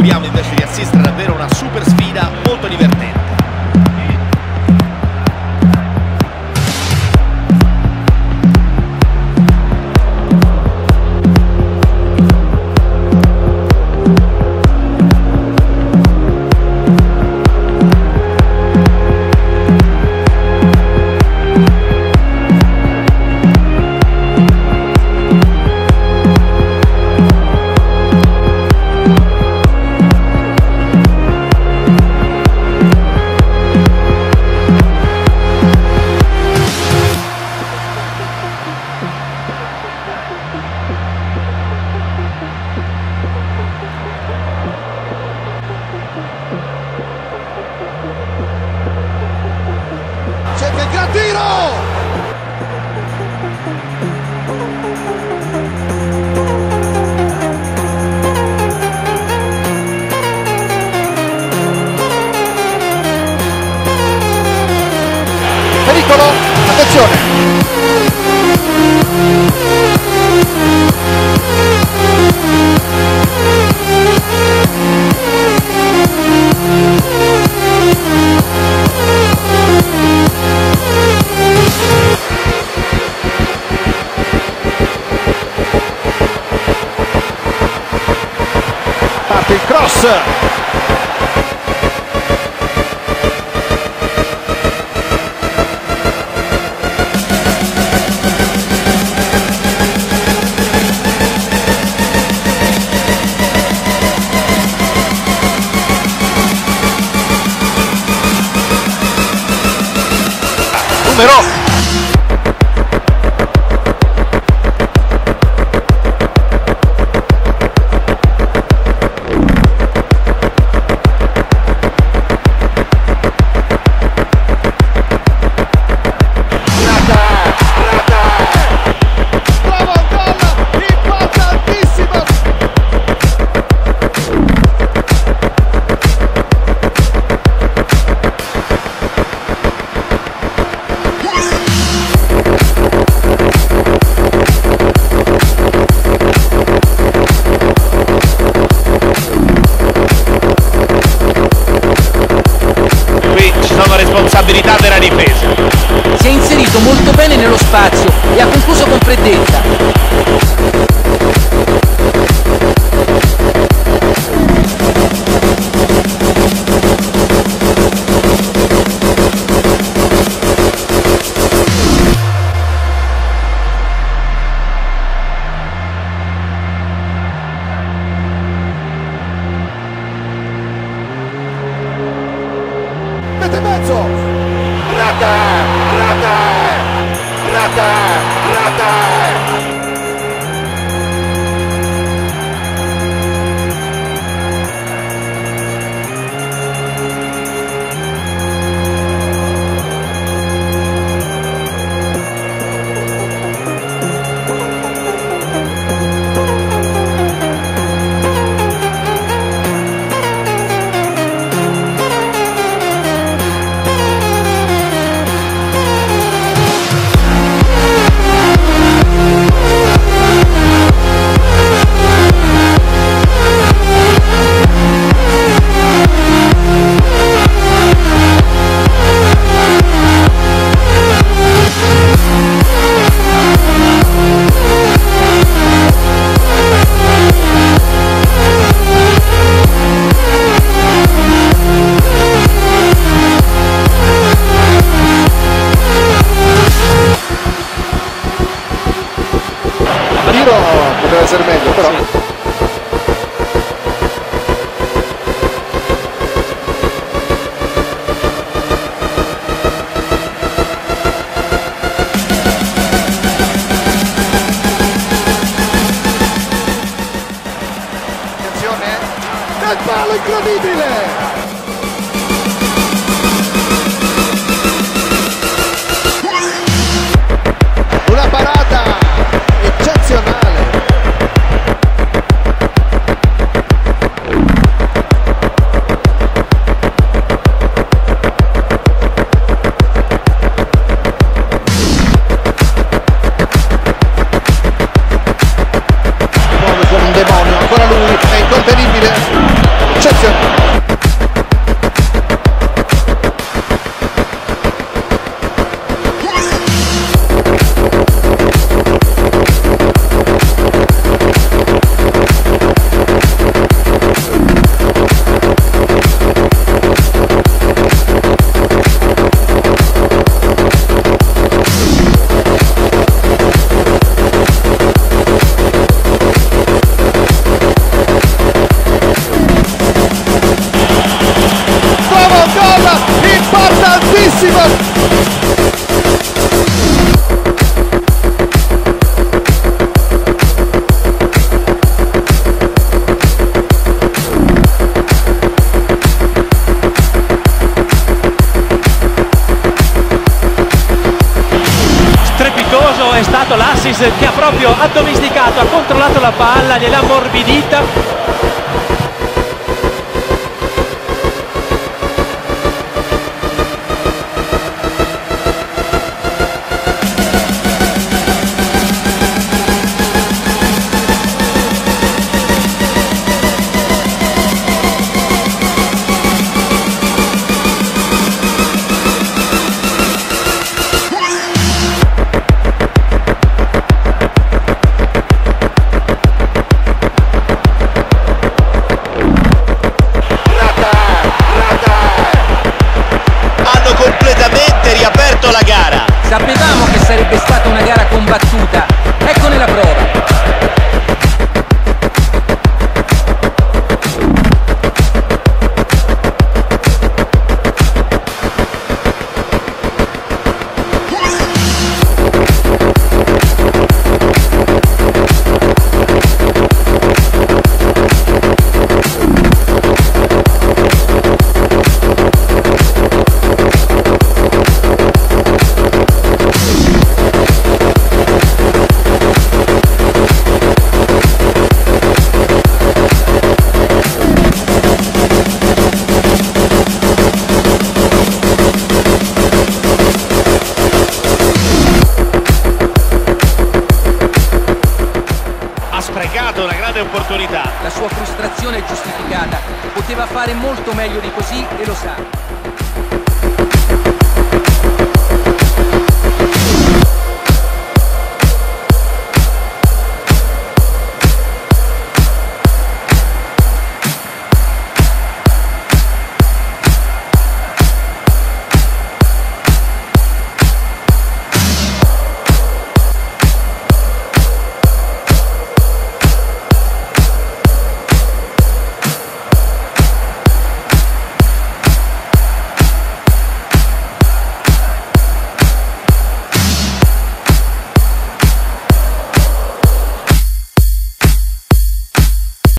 auguriamo invece di assistere davvero a una super sfida molto divertente. Cerca il gran tiro! Pericolo, attenzione! Parte il cross! Numero! Responsabilità della difesa. Si è inserito molto bene nello spazio e ha concluso con freddezza. Mette in mezzo! Poteva essere meglio, però attenzione, nel palo incredibile! Una parata eccezionale! Muove come un demonio, ancora lui, è incontenibile! Quello è stato l'assist che ha proprio addomesticato, ha controllato la palla, gliel'ha ammorbidita. Riaperto la gara. Sapevamo che sarebbe stata una gara combattuta. Eccone la prova. Sprecato una grande opportunità. La sua frustrazione è giustificata. Poteva fare molto meglio